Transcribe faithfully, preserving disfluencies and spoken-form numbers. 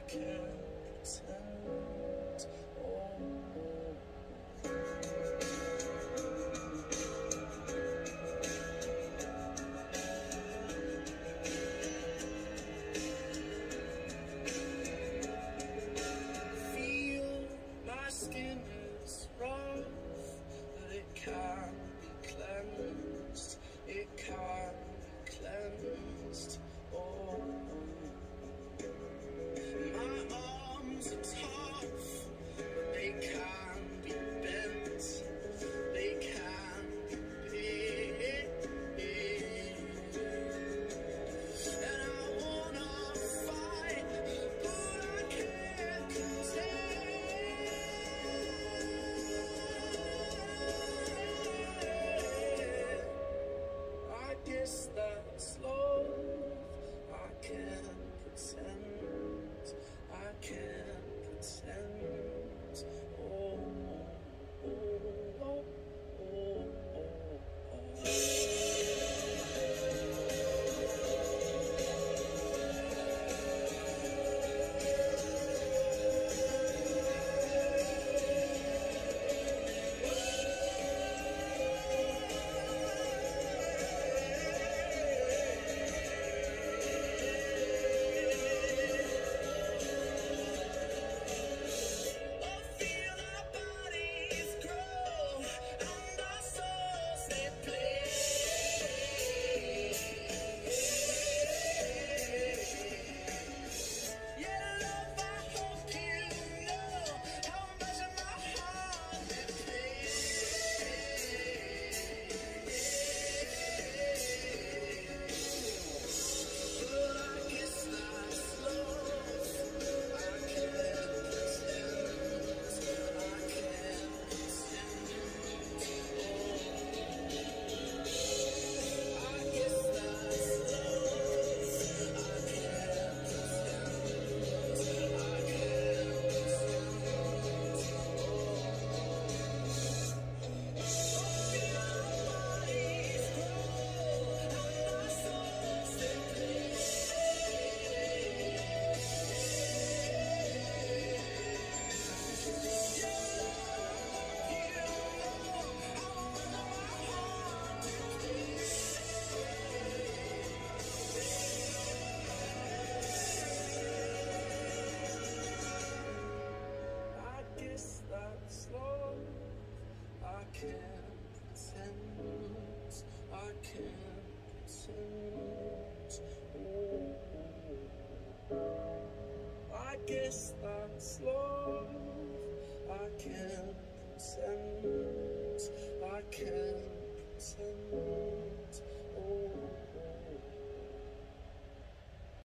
can't pretend. Oh, feel my skin is rough, but it can be cleansed. It can be cleansed. Oh, my arms are tough, but they can be bent. They can be bent. And I wanna fight, but I can't contend. I guess that's love. I can't pretend. I can't pretend. Oh, oh, oh, oh, oh, oh. That's love. I can't pretend. I can't pretend.